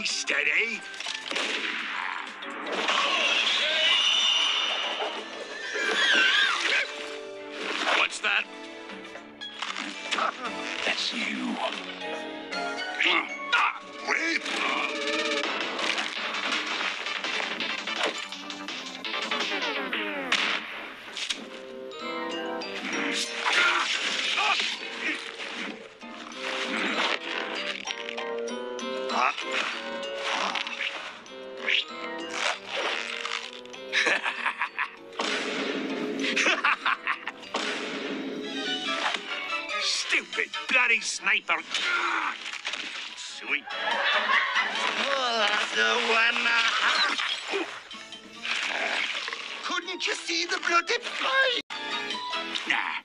steady. What's that? That's you. Wait. Stupid bloody sniper. Sweet. Oh, that's the one. Couldn't you see the bloody fight? Nah.